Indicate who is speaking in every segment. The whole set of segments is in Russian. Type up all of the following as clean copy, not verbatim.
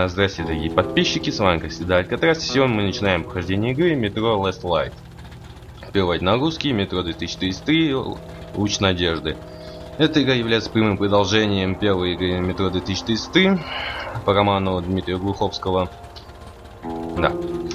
Speaker 1: Здравствуйте, дорогие подписчики, с вами как всегда Алькатрас. Сегодня мы начинаем прохождение игры Metro Last Light. Переводить на русский: Метро 2033 Луч Надежды. Эта игра является прямым продолжением первой игры Метро 2033 по роману Дмитрия Глуховского. Да.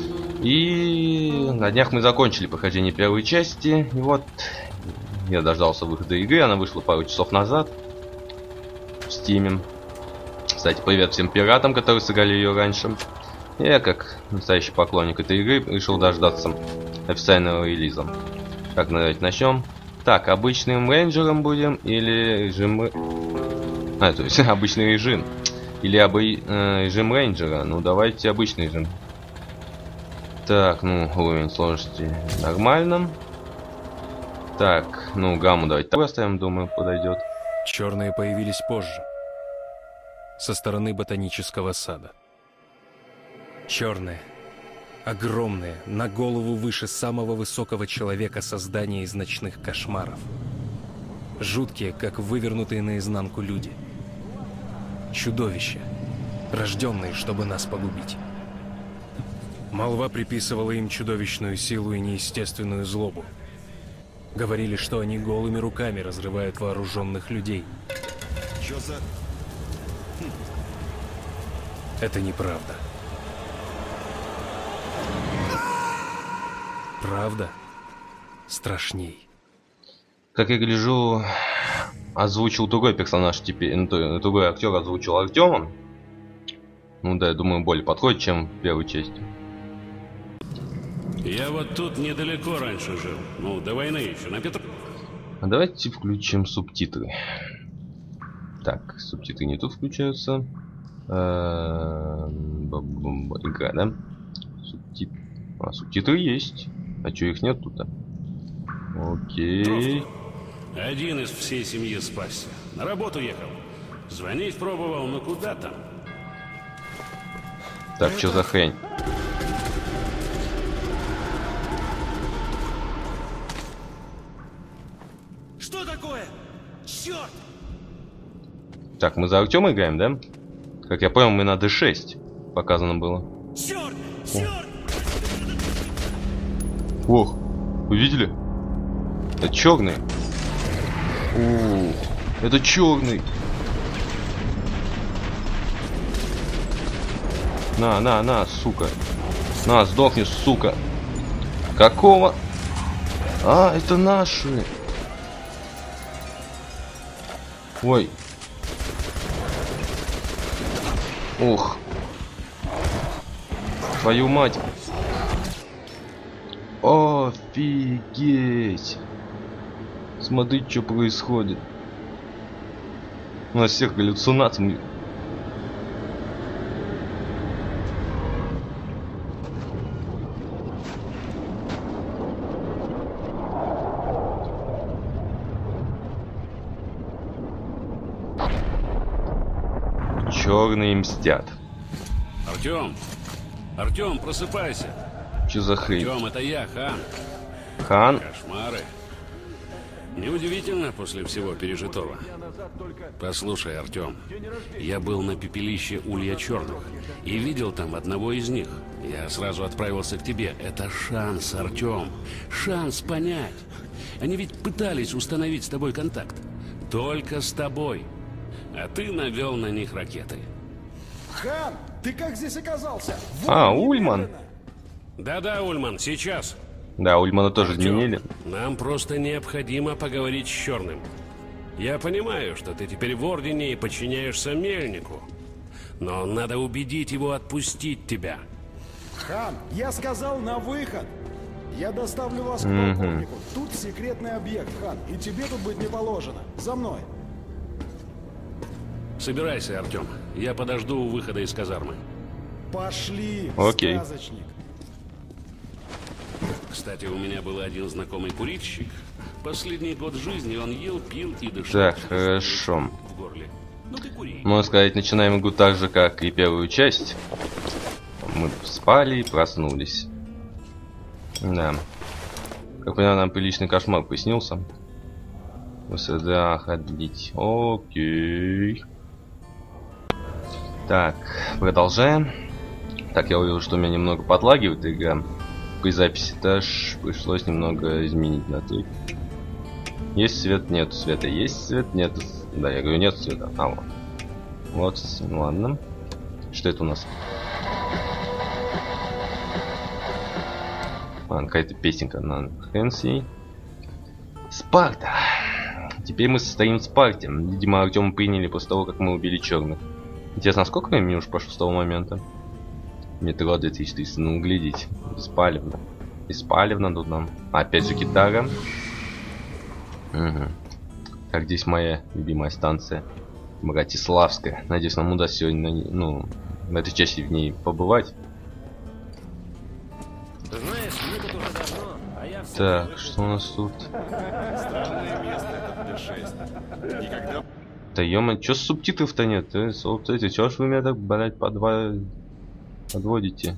Speaker 1: И на днях мы закончили прохождение первой части. И вот я дождался выхода игры. Она вышла пару часов назад в Steam. Кстати, привет всем пиратам, которые сыграли ее раньше. Я, как настоящий поклонник этой игры, решил дождаться официального релиза. Так, давайте начнем. Так, обычным рейнджером будем или режим... то есть обычный режим. Или режим рейнджера. Ну, давайте обычный режим. Так, ну, уровень сложности нормально. Так, ну, гамму давайте так оставим, думаю, подойдет.
Speaker 2: Черные появились позже, со стороны ботанического сада. Черные, огромные, на голову выше самого высокого человека создания из ночных кошмаров. Жуткие, как вывернутые наизнанку люди. Чудовища, рожденные, чтобы нас погубить. Молва приписывала им чудовищную силу и неестественную злобу. Говорили, что они голыми руками разрывают вооруженных людей.
Speaker 3: Чё за...
Speaker 2: Это неправда. Правда страшней.
Speaker 1: Как я гляжу, озвучил другой персонаж теперь, другой актер озвучил Артема. Ну да, я думаю, более подходит, чем в первой части.
Speaker 4: Я вот тут недалеко раньше жил. Ну, до войны еще, на Петр...
Speaker 1: А давайте включим субтитры. Так, субтитры не тут включаются. Игра, да? Субтитры есть. А чё их нет тут-то? Окей.
Speaker 4: Один из всей семьи спасся. На работу ехал. Звонить пробовал, но куда там?
Speaker 1: Так, что за хрень?
Speaker 3: Что такое? Черт!
Speaker 1: Так, мы за Артема играем, да? Как я понял, мы на D6 показано было.
Speaker 3: Черт! Черт!
Speaker 1: Ох, вы видели? Это черный. Это черный. На, сука. На, сдохни, сука. Какого? А, это наши. Ой. Ох. Твою мать. Офигеть. Смотри, что происходит. У нас всех галлюцинаций. Черные мстят.
Speaker 4: Артем! Артем, просыпайся!
Speaker 1: Че за хрень?
Speaker 4: Артем, это я, Хан.
Speaker 1: Хан?
Speaker 4: Кошмары. Неудивительно после всего пережитого. Послушай, Артем, я был на пепелище Улья Черных и видел там одного из них. Я сразу отправился к тебе. Это шанс, Артем. Шанс понять. Они ведь пытались установить с тобой контакт. Только с тобой. А ты навел на них ракеты.
Speaker 3: Хан, ты как здесь оказался?
Speaker 1: Ульман.
Speaker 4: Да-да, Ульман, сейчас.
Speaker 1: Да, Ульмана тоже
Speaker 4: Артём,
Speaker 1: изменили.
Speaker 4: нам просто необходимо поговорить с Черным. Я понимаю, что ты теперь в Ордене и подчиняешься Мельнику. Но надо убедить его отпустить тебя.
Speaker 3: Хан, я сказал на выход. Я доставлю вас к полковнику. Тут секретный объект, Хан, и тебе тут быть не положено. За мной.
Speaker 4: Собирайся, Артем. Я подожду у выхода из казармы.
Speaker 3: Пошли,
Speaker 1: Окей.
Speaker 3: сказочник.
Speaker 4: Кстати, у меня был один знакомый курильщик. Последний год жизни он ел, пил и дышал.
Speaker 1: Так, хорошо.
Speaker 4: В горле. Ну ты кури.
Speaker 1: Можно сказать, начинаем игру так же, как и первую часть. Мы спали и проснулись. Да. Как понимаю, нам приличный кошмар приснился. Сюда ходить. Окей. Так, продолжаем. Так, я увидел, что у меня немного подлагивает игра. При записи даже пришлось немного изменить настройки. Есть свет, нет света. Есть свет, нет. Да, я говорю, нет света. А, вот. Вот, ладно. Что это у нас? А, какая-то песенка на Хэнси. Спарта. Теперь мы состоим в Спарте. Видимо, Артема приняли после того, как мы убили черных. Интересно, сколько времени уж прошло с того момента? Метро 2300, ну глядите. Беспалевно. Беспалевно тут нам. Опять же гитара. Угу. Так, здесь моя любимая станция. Братиславская. Надеюсь, нам удастся сегодня, ну, в этой части в ней побывать.
Speaker 5: Знаешь, мы тут уже давно, а я все...
Speaker 1: Так, что у нас тут?
Speaker 6: Странное место это Д6. Никогда...
Speaker 1: Да ё-моё, чё субтитров-то нет? Вот эти, чё ж вы меня так, блядь, подводите?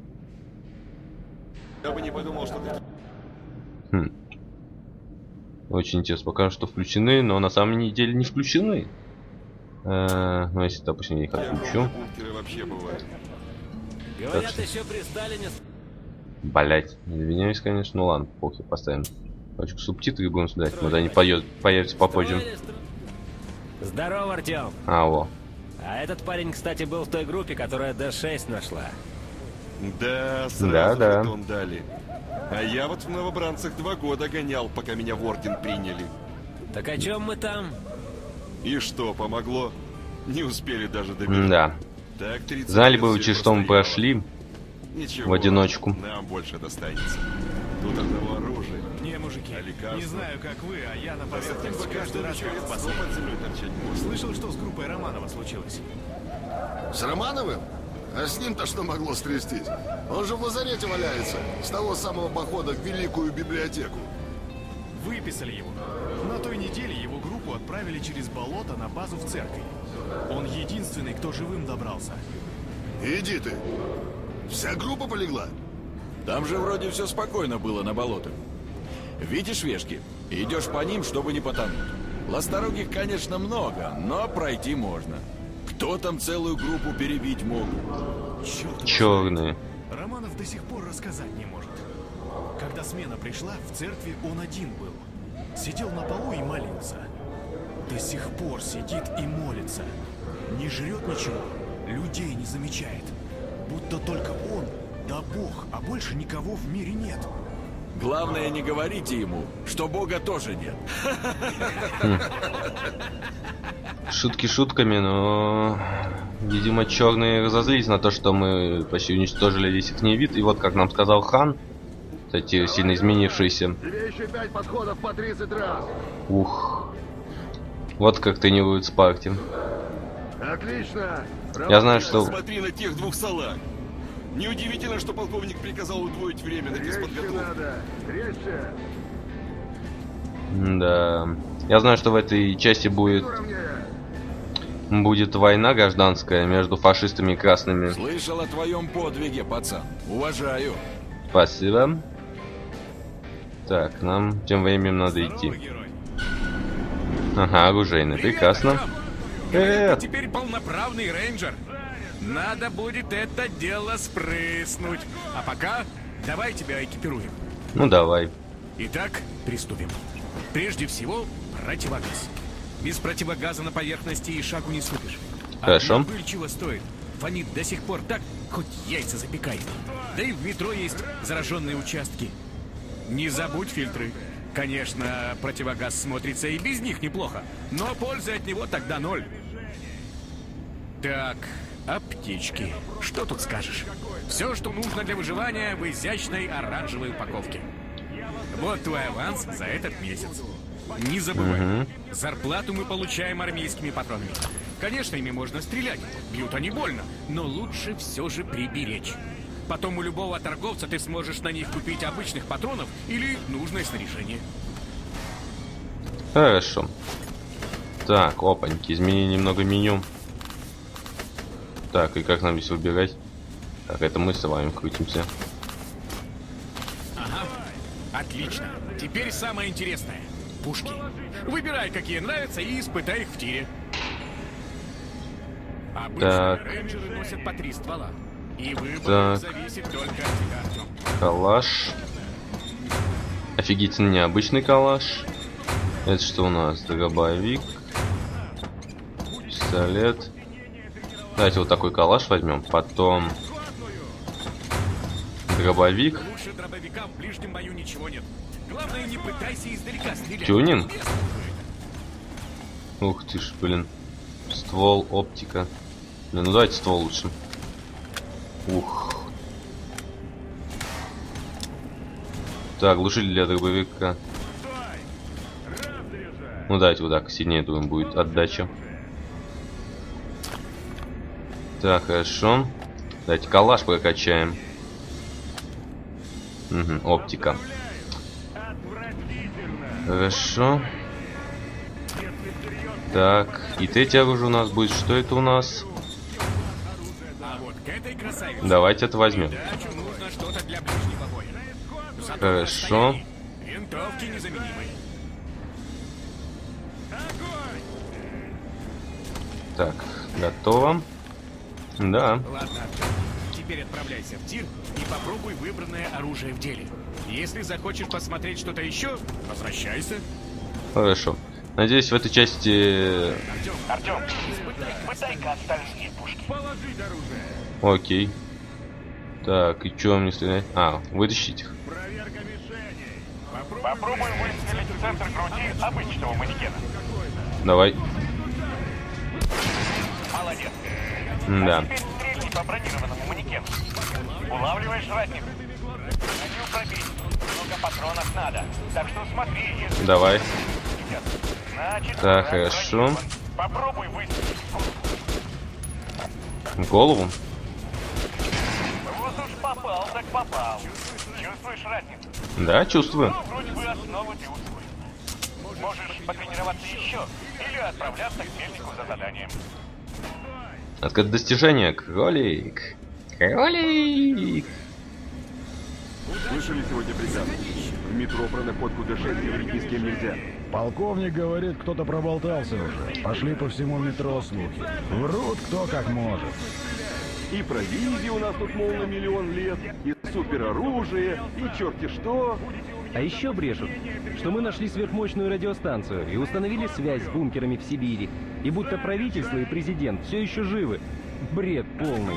Speaker 6: Я бы не подумал, что ты...
Speaker 1: Хм. Очень интересно, пока что включены, но на самом деле не включены. Ну, если, допустим, я их отключу.
Speaker 6: Бункеры вообще бывают.
Speaker 5: Говорят,
Speaker 1: что-
Speaker 5: еще при Сталине...
Speaker 1: Блять, извиняюсь, конечно, ну ладно, похер, поставим. Точку субтитры будем сюда, может они появятся попозже.
Speaker 5: Здорово, Артем.
Speaker 1: А, во.
Speaker 5: А этот парень, кстати, был в той группе, которая Д6 нашла.
Speaker 6: Да, сразу
Speaker 1: Да.
Speaker 6: жетон дали. А я вот в новобранцах 2 года гонял, пока меня в орден приняли.
Speaker 5: Так о чем мы там?
Speaker 6: И что, помогло? Не успели даже добежать.
Speaker 1: Да.
Speaker 6: Так, 30
Speaker 1: Знали
Speaker 6: лет
Speaker 1: бы,
Speaker 6: всё
Speaker 1: через что мы
Speaker 6: постояло.
Speaker 1: прошли.
Speaker 6: Ничего,
Speaker 1: в одиночку.
Speaker 6: нам больше достанется. Тут одного оружия.
Speaker 7: Не, мужики,
Speaker 6: А лекарства?
Speaker 7: не знаю, как вы, а я на
Speaker 6: Посмотрим,
Speaker 7: поверхности
Speaker 6: пока
Speaker 7: каждый
Speaker 6: что
Speaker 7: раз
Speaker 6: человек
Speaker 7: как в
Speaker 6: снова
Speaker 7: последний.
Speaker 6: под землей торчать может.
Speaker 7: Слышал, что с группой Романова случилось?
Speaker 8: С Романовым? А с ним-то что могло стрястись? Он же в лазарете валяется, с того самого похода в Великую библиотеку.
Speaker 7: Выписали его. На той неделе его группу отправили через болото на базу в церковь. Он единственный, кто живым добрался.
Speaker 8: Иди ты. Вся группа полегла?
Speaker 9: Там же вроде все спокойно было на болотах. Видишь вешки? Идешь по ним, чтобы не потонуть. Ласторогих, конечно, много, но пройти можно. Кто там целую группу перебить мог?
Speaker 7: Черт,
Speaker 1: Черные.
Speaker 7: Романов до сих пор рассказать не может. Когда смена пришла, в церкви он один был. Сидел на полу и молился. До сих пор сидит и молится. Не жрет ничего, людей не замечает. Будто только он, да Бог, а больше никого в мире нет.
Speaker 9: Главное, не говорите ему, что Бога тоже нет.
Speaker 1: Шутки шутками, но... Видимо, черные разозлились на то, что мы почти уничтожили весь их вид. И вот, как нам сказал Хан, кстати, сильно изменившийся.
Speaker 8: Тебе еще 5 подходов по 30 раз.
Speaker 1: Ух. Вот как тренируют Спарте.
Speaker 8: Отлично.
Speaker 1: Я знаю, что...
Speaker 6: Смотри на тех 2 салаг. Неудивительно, что полковник приказал удвоить время на физподготовку.
Speaker 8: Резче.
Speaker 1: Да. Я знаю, что в этой части будет война гражданская между фашистами и красными.
Speaker 9: Слышал о твоем подвиге, пацан. Уважаю.
Speaker 1: Спасибо. Так, нам тем временем надо идти. Ага, оружейный, прекрасно.
Speaker 2: Ты теперь полноправный рейнджер. Надо будет это дело спрыснуть. А пока давай тебя экипируем.
Speaker 1: Ну давай.
Speaker 2: Итак, приступим. Прежде всего, противогаз. Без противогаза на поверхности и шагу не ступишь.
Speaker 1: Хорошо.
Speaker 2: Одна пыль чего стоит? Фонит до сих пор так, хоть яйца запекай. Да и в метро есть зараженные участки. Не забудь фильтры. Конечно, противогаз смотрится и без них неплохо, но пользы от него тогда 0. Так, аптечки. Что тут скажешь? Все, что нужно для выживания в изящной оранжевой упаковке. Вот твой аванс за этот месяц. Не забывай, зарплату мы получаем армейскими патронами. Конечно, ими можно стрелять, бьют они больно, но лучше все же приберечь. Потом у любого торговца ты сможешь на них купить обычных патронов или нужное снаряжение.
Speaker 1: Хорошо. Так, опаньки, измени немного меню. Так, и как нам здесь выбирать? Так, это мы с вами крутимся.
Speaker 2: Ага, отлично. Теперь самое интересное. Пушки. Выбирай, какие нравятся, и испытай их в тире. Обычно рейнджеры носят по 3 ствола. И выбор
Speaker 1: Так.
Speaker 2: зависит только от тебя, Артем.
Speaker 1: Калаш. Офигительно необычный калаш. Это что у нас? Дробовик. Пистолет. Давайте вот такой калаш возьмем. Потом дробовик.
Speaker 2: Лучше дробовика в ближнем бою ничего нет. Главное, не пытайся издалека стрелять.
Speaker 1: Тюнинг? Ух ты ж, блин. Ствол, оптика. Не, ну давайте ствол лучше. Ух. Так, глушитель для дробовика. Ну давайте вот так, сильнее, думаю, будет отдача. Так, хорошо. Давайте калаш прокачаем. Угу, оптика. Хорошо. Так, и третье оружие у нас будет. Что это у нас? Давайте это возьмем. Хорошо.
Speaker 2: Винтовки незаменимые.
Speaker 1: Так, готово. Да.
Speaker 2: Ладно, Артем. Теперь отправляйся в тир и попробуй выбранное оружие в деле. Если захочешь посмотреть что-то еще, возвращайся.
Speaker 1: Хорошо. Надеюсь, в этой части...
Speaker 10: Артем, испытай-ка остальные пушки.
Speaker 2: Положить оружие.
Speaker 1: Окей. Так, и что мне стрелять? А, вытащить их.
Speaker 2: Проверка мишеней.
Speaker 10: Попробуй выстрелить в центр груди обычного манекена.
Speaker 1: Давай.
Speaker 10: Молодец.
Speaker 1: Да.
Speaker 10: А теперь стрельни по бронированному манекену. Улавливаешь ратник. Хочу пробить. Много патронов надо. Так что смотри, если...
Speaker 1: Давай.
Speaker 10: Значит,
Speaker 1: Так, хорошо.
Speaker 10: Попробуй выстрелить.
Speaker 1: В голову?
Speaker 10: Вот уж попал, так попал. Чувствуешь ратник?
Speaker 1: Да, чувствую.
Speaker 10: Ну, вроде бы основы ты усвоил. Можешь потренироваться еще или отправляться к мельнику за заданием.
Speaker 1: Открыть достижение. Кролик. Кролик.
Speaker 11: Слышали сегодня приказ? В метро про находку Д6 говорить ни с кем нельзя.
Speaker 3: Полковник говорит, кто-то проболтался уже. Пошли по всему метро слухи. Врут кто как может.
Speaker 11: И провизии у нас тут, мол, на миллион лет, и супероружие, и черти что.
Speaker 12: А еще брешут, что мы нашли сверхмощную радиостанцию и установили связь с бункерами в Сибири. И будто правительство и президент все еще живы. Бред полный.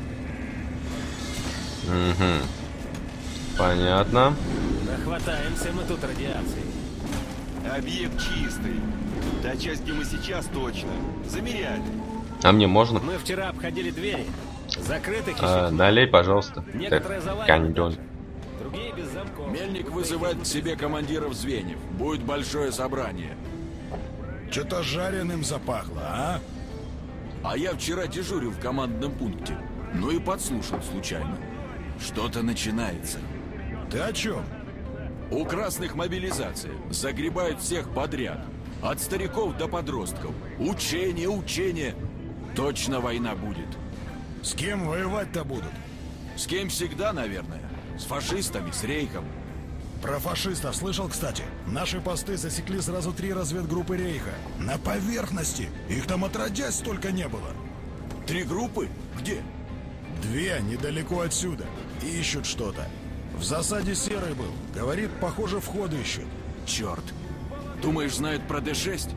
Speaker 1: Угу. Понятно.
Speaker 5: Нахватаемся мы тут радиации.
Speaker 6: Объект чистый. Та часть, где мы сейчас, точно. Замеряли.
Speaker 1: А мне можно?
Speaker 5: Мы вчера обходили двери. Закрытых еще.
Speaker 1: Налей, пожалуйста.
Speaker 5: Некоторые завалены
Speaker 1: Кандон.
Speaker 5: Другие без замков.
Speaker 9: Мельник вызывает к себе командиров звеньев. Будет большое собрание.
Speaker 3: Что-то жареным запахло, а?
Speaker 9: А я вчера дежурил в командном пункте. Ну и подслушал случайно. Что-то начинается.
Speaker 3: Ты о чем?
Speaker 9: У красных мобилизация. Загребают всех подряд. От стариков до подростков. Учение, учение. Точно война будет.
Speaker 3: С кем воевать-то будут?
Speaker 9: С кем всегда, наверное. С фашистами, с рейхом.
Speaker 3: Про фашистов слышал, кстати? Наши посты засекли сразу 3 разведгруппы рейха. На поверхности. Их там отродясь столько не было.
Speaker 9: 3 группы? Где?
Speaker 3: 2 недалеко отсюда. Ищут что-то. В засаде Серый был. Говорит, похоже, вход ищут.
Speaker 9: Черт. Думаешь, знают про Д6?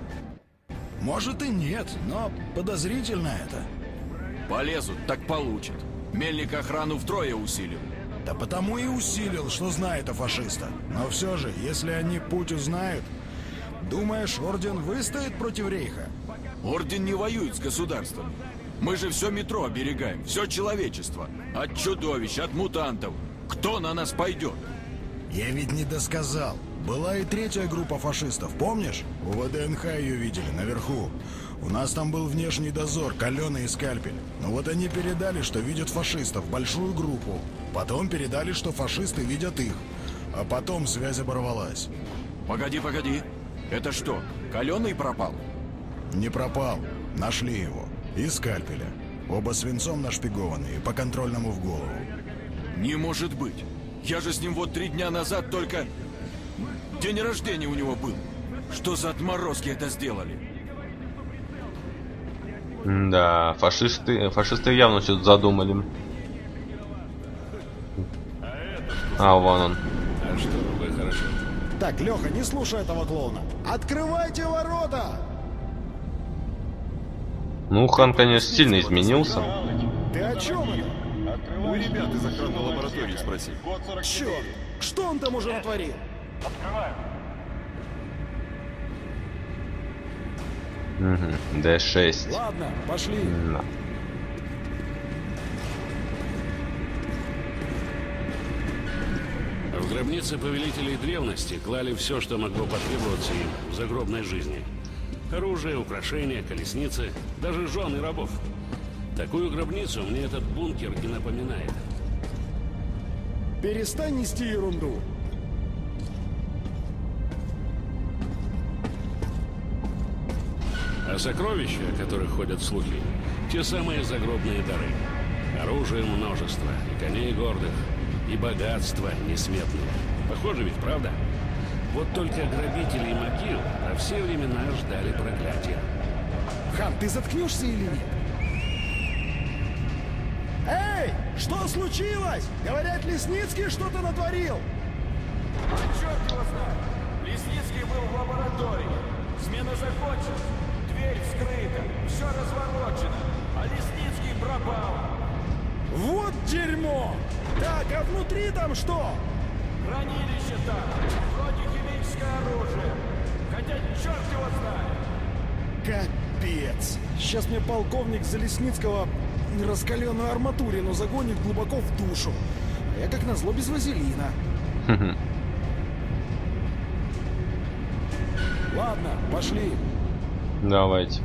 Speaker 3: Может и нет, но подозрительно это.
Speaker 9: Полезут, так получат. Мельник охрану втрое усилил.
Speaker 3: Да потому и усилил, что знает о фашистах. Но все же, если они путь узнают, думаешь, Орден выстоит против рейха?
Speaker 9: Орден не воюет с государством. Мы же все метро оберегаем, все человечество. От чудовищ, от мутантов. Кто на нас пойдет?
Speaker 3: Я ведь не досказал. Была и 3-я группа фашистов, помнишь? У ВДНХ ее видели, наверху. У нас там был внешний дозор, Каленый и Скальпель. Но вот они передали, что видят фашистов, большую группу. Потом передали, что фашисты видят их. А потом связь оборвалась.
Speaker 9: Погоди, погоди. Это что, Каленый пропал?
Speaker 3: Не пропал. Нашли его. И Скальпеля. Оба свинцом нашпигованы и по контрольному в голову.
Speaker 9: Не может быть. Я же с ним вот 3 дня назад только... День рождения у него был. Что за отморозки это сделали?
Speaker 1: Да, фашисты явно что-то задумали. А, вон он.
Speaker 4: А что, вы хорошо.
Speaker 3: Так, Леха, не слушай этого клоуна. Открывайте ворота!
Speaker 1: Ну, хан, конечно, сильно изменился.
Speaker 3: Ты о чем это?
Speaker 6: У ребят из охранной лаборатории спроси.
Speaker 3: Черт! Что он там уже натворил?
Speaker 1: Угу, D6.
Speaker 3: Ладно, пошли.
Speaker 1: Да.
Speaker 4: В гробнице повелителей древности клали все, что могло потребоваться им в загробной жизни. Оружие, украшения, колесницы, даже жены рабов. Такую гробницу мне этот бункер и напоминает.
Speaker 3: Перестань нести ерунду.
Speaker 4: А сокровища, о которых ходят слухи, те самые загробные дары. Оружие множество, и коней гордых, и богатства несметные. Похоже ведь, правда? Вот только грабители могил во все времена ждали проклятия.
Speaker 3: Хан, ты заткнешься или нет? Эй, что случилось? Говорят, Лесницкий что-то натворил.
Speaker 13: А черт его знает. Лесницкий был в лаборатории. Смена закончилась. Дверь вскрыта. Все разворочено. А Лесницкий пропал.
Speaker 3: Вот дерьмо! Так, а внутри там что?
Speaker 13: Хранилище там. Вроде химическое оружие. Хотя черт его знает.
Speaker 3: Капец. Сейчас мне полковник Залесницкого раскаленную арматурину загонит глубоко в душу. А я как назло без вазелина. Ладно, пошли.
Speaker 1: Давайте.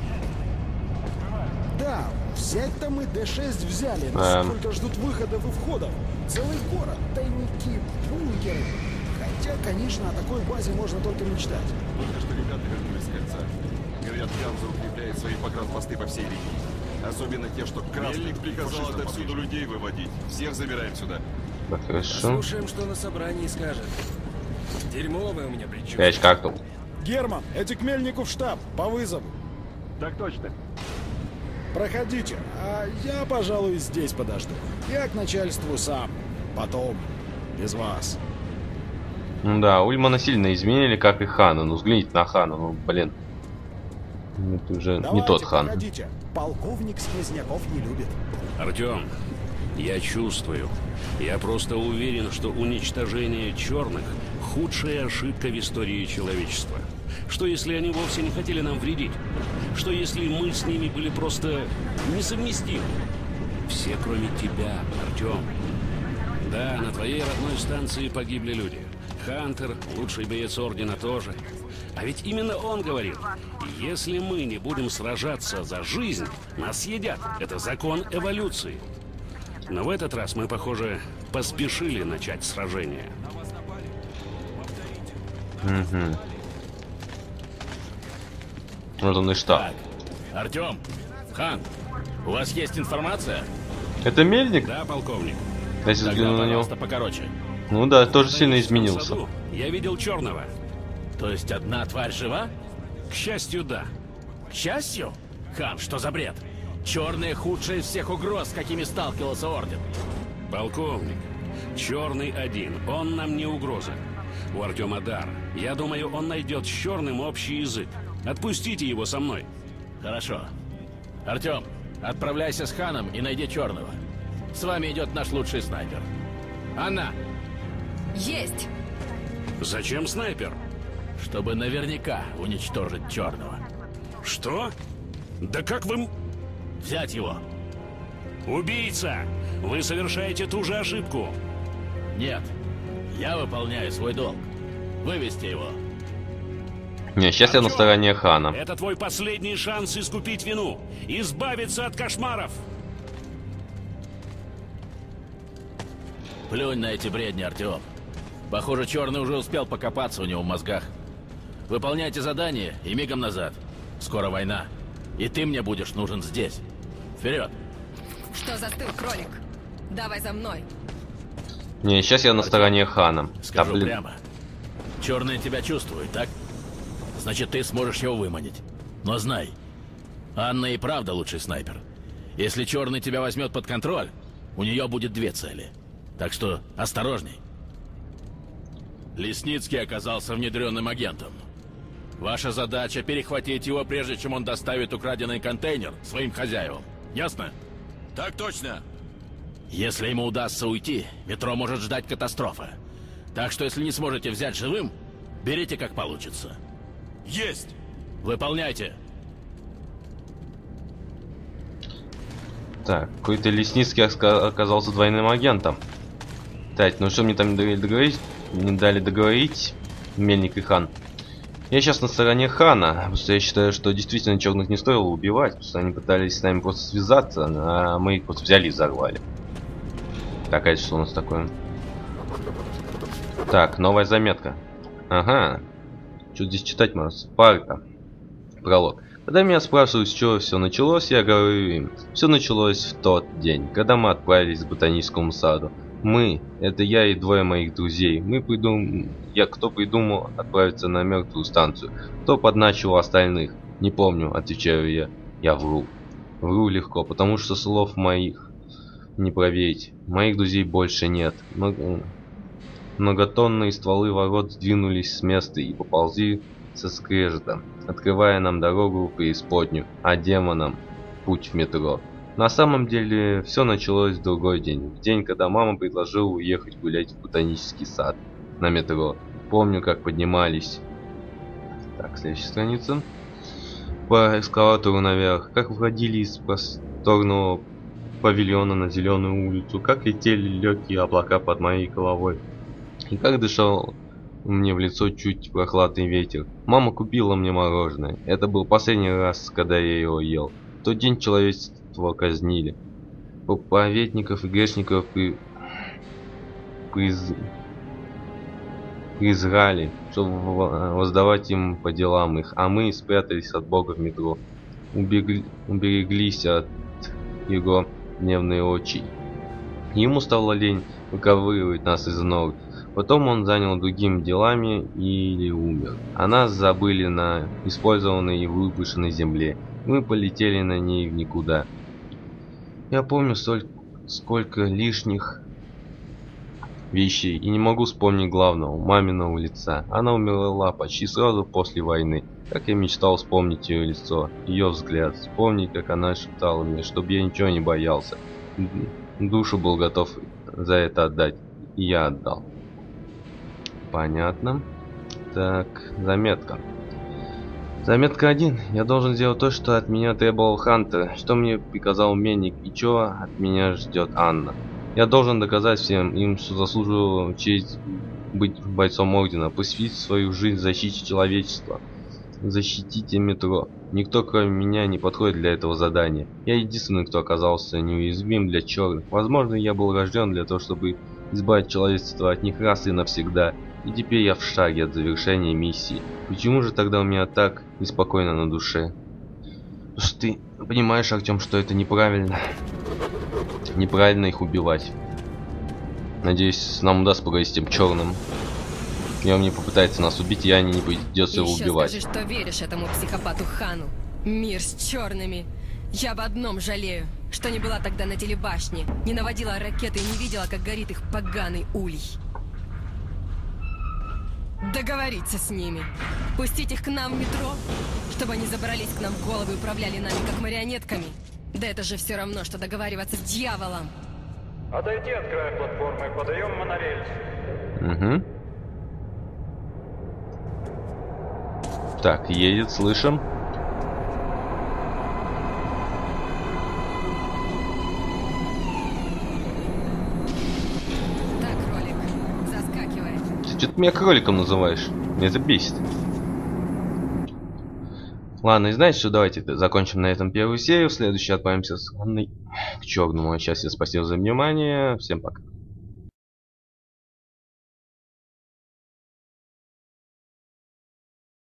Speaker 3: Да, взять-то мы D6 взяли, но сколько ждут выходов и входов. Целый город, тайники, бункеры. Хотя, конечно, о такой базе можно только мечтать.
Speaker 6: Только что ребята вернулись с кольца. Говорят, Ганза укрепляет свои погранпосты по всей линии. Особенно те, что красный. Мельник приказал отовсюду людей выводить. Всех забираем сюда.
Speaker 1: Да, хорошо.
Speaker 12: Слушаем, что на собрании скажет. Дерьмовое у меня предчувствие.
Speaker 1: 5 как тут?
Speaker 3: Герман, эти к Мельнику в штаб, по вызову.
Speaker 11: Так точно.
Speaker 3: Проходите, а я, пожалуй, здесь подожду. Я к начальству сам. Потом. Без вас.
Speaker 1: Ну да, Ульмана сильно изменили, как и Хана. Ну взгляните на Хана, ну блин. Это уже
Speaker 3: давайте,
Speaker 1: не тот Хан.
Speaker 3: Проходите. Полковник сквозняков не любит.
Speaker 4: Артем, я чувствую. Я просто уверен, что уничтожение черных – худшая ошибка в истории человечества. Что если они вовсе не хотели нам вредить? Что если мы с ними были просто несовместимы? Все, кроме тебя, Артем. Да, на твоей родной станции погибли люди. Хантер, лучший боец Ордена, тоже. А ведь именно он говорил, если мы не будем сражаться за жизнь, нас съедят. Это закон эволюции. Но в этот раз мы, похоже, поспешили начать сражение.
Speaker 1: Угу. Вот он и штаб.
Speaker 5: Так, Артем, Хан, у вас есть информация?
Speaker 1: Это Мельник?
Speaker 4: Да, полковник.
Speaker 1: Если взгляну на него.
Speaker 5: Покороче.
Speaker 1: Ну да, тоже сильно изменился.
Speaker 4: Я видел черного.
Speaker 5: То есть одна тварь жива?
Speaker 4: К счастью, да.
Speaker 5: К счастью? Хан, что за бред? Черные худшие из всех угроз, с какими сталкивался Орден.
Speaker 4: Полковник, черный один, он нам не угроза. У Артема дар. Я думаю, он найдет с черным общий язык. Отпустите его со мной.
Speaker 5: Хорошо. Артем, отправляйся с Ханом и найди черного. С вами идет наш лучший снайпер. Анна!
Speaker 14: Есть!
Speaker 4: Зачем снайпер?
Speaker 5: Чтобы наверняка уничтожить черного.
Speaker 4: Что? Да как вы...
Speaker 5: Взять его!
Speaker 4: Убийца! Вы совершаете ту же ошибку.
Speaker 5: Нет. Я выполняю свой долг. Вывести его.
Speaker 1: Не, сейчас я на стороне Хана.
Speaker 4: Это твой последний шанс искупить вину. Избавиться от кошмаров.
Speaker 5: Плюнь на эти бредни, Артем. Похоже, черный уже успел покопаться у него в мозгах. Выполняйте задание и мигом назад. Скоро война. И ты мне будешь нужен здесь. Вперед!
Speaker 14: Что застыл, кролик? Давай за мной.
Speaker 1: Не, сейчас я на стороне Хана.
Speaker 5: Скажу
Speaker 1: да,
Speaker 5: прямо. Черный тебя чувствует, так? Значит, ты сможешь его выманить. Но знай, Анна и правда лучший снайпер. Если черный тебя возьмет под контроль, у нее будет 2 цели. Так что осторожней. Лесницкий оказался внедренным агентом. Ваша задача — перехватить его, прежде чем он доставит украденный контейнер своим хозяевам. Ясно?
Speaker 9: Так точно.
Speaker 5: Если ему удастся уйти, метро может ждать катастрофа. Так что, если не сможете взять живым, берите как получится.
Speaker 9: Есть!
Speaker 5: Выполняйте!
Speaker 1: Так, какой-то Лесницкий оказался двойным агентом. Так, ну что мне там не дали договорить, Мельник и Хан? Я сейчас на стороне Хана, потому что я считаю, что действительно черных не стоило убивать, потому что они пытались с нами просто связаться, а мы их просто взяли и взорвали. Так, а это что у нас такое? Так, новая заметка. Ага. Что здесь читать можно? Спарта. Пролог. Когда меня спрашивают, с чего все началось, я говорю им: все началось в тот день, когда мы отправились к ботаническому саду. Мы, это я и 2 моих друзей. Кто придумал отправиться на мертвую станцию? Кто подначивал остальных? Не помню, отвечаю я. Я вру. Вру легко, потому что слов моих не проверить. Моих друзей больше нет. Многотонные стволы ворот сдвинулись с места и поползли со скрежетом, открывая нам дорогу в преисподнюю, а демонам путь в метро. На самом деле, все началось в другой день. В день, когда мама предложила уехать гулять в ботанический сад на метро. Помню, как поднимались. Так, следующая страница. По эскалатору наверх. Как входили из просторного павильона на зеленую улицу. Как летели легкие облака под моей головой. И как дышал мне в лицо чуть прохладный ветер. Мама купила мне мороженое. Это был последний раз, когда я его ел. В тот день человечество казнили. Проповедников и грешников призрали, чтобы воздавать им по делам их, а мы спрятались от Бога в метро. Убереглись от его гневной очи. Ему стало лень выковыривать нас из нор. Потом он занял другими делами или умер. А нас забыли на использованной и выброшенной земле. Мы полетели на ней в никуда. Я помню сколько лишних вещей и не могу вспомнить главного, маминого лица. Она умерла почти сразу после войны. Как я мечтал вспомнить ее лицо, ее взгляд, вспомнить, как она шептала мне, чтобы я ничего не боялся. Душу был готов за это отдать, и я отдал. Понятно. Так, заметка. Заметка 1. Я должен сделать то, что от меня требовал Хантер, что мне приказал Мельник и что от меня ждет Анна. Я должен доказать всем им, что заслуживаю честь быть бойцом Ордена, посвятить свою жизнь защите человечества. Защитите метро. Никто, кроме меня, не подходит для этого задания. Я единственный, кто оказался неуязвим для черных. Возможно, я был рожден для того, чтобы избавить человечество от них раз и навсегда. И теперь я в шаге от завершения миссии. Почему же тогда у меня так неспокойно на душе? Потому что ты понимаешь, Артем, что это неправильно. Неправильно их убивать. Надеюсь, нам удастся поговорить с тем черным. И он не попытается нас убить, и Ане не придется его убивать.
Speaker 14: Скажи, что веришь этому психопату Хану. Мир с черными. Я об одном жалею, что не была тогда на телебашне, не наводила ракеты и не видела, как горит их поганый улей. Договориться с ними. Пустить их к нам в метро, чтобы они забрались к нам в головы и управляли нами как марионетками. Да это же все равно, что договариваться с дьяволом.
Speaker 10: Отойди от края платформы, подаем монорельс.
Speaker 1: Угу. Так, едет, слышим.
Speaker 14: Так, кролик, заскакивай.
Speaker 1: Ты что-то меня кроликом называешь? Меня это бесит. Ладно, и знаете что, давайте закончим на этом первую серию. В следующей отправимся с Анной к черному. А сейчас я спасибо за внимание. Всем пока.